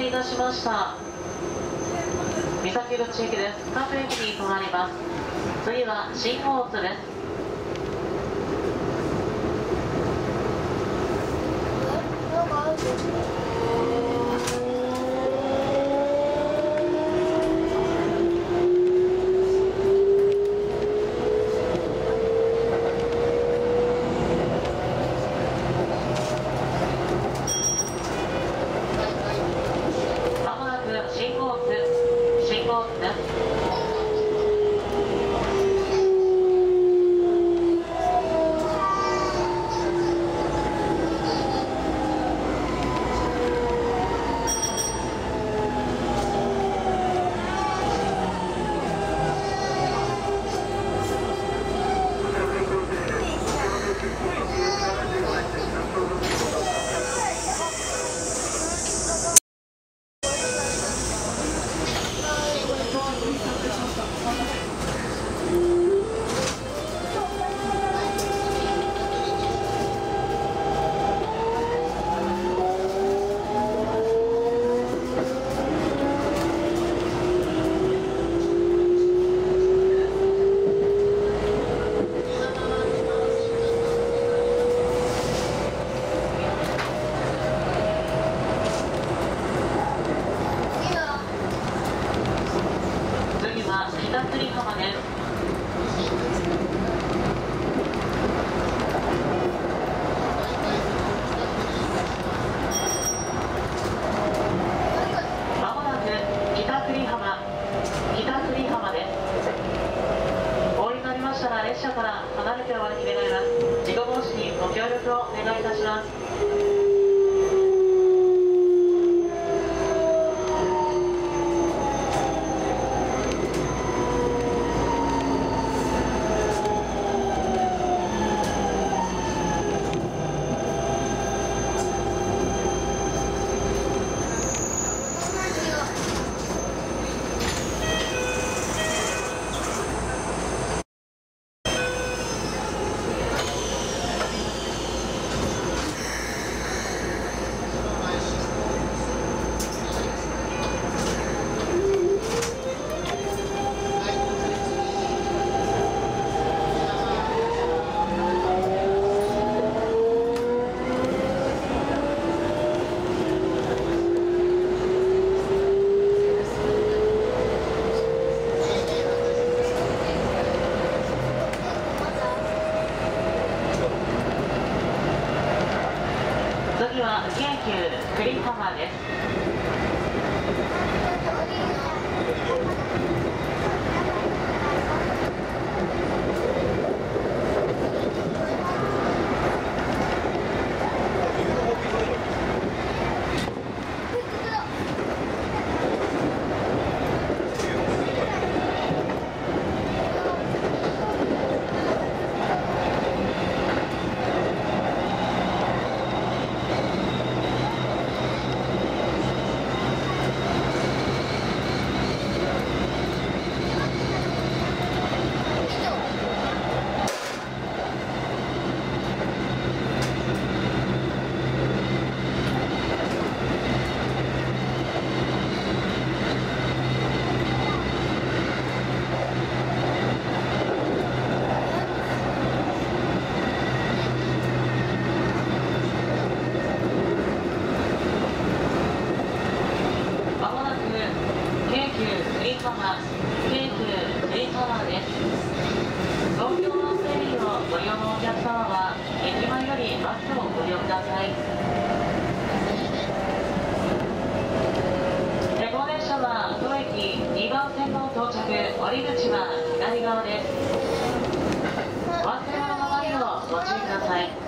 いたしました。三崎口駅です。各駅に停まります。次は新大津です。列車から離れてお歩き願います。事故防止にご協力をお願いいたします。次は京急久里浜です。東京湾フェリーをご利用のお客様は駅前よりバスをご利用ください。この列車は当駅2番線の到着、降り口は左側です。お忘れ物のないようご注意ください。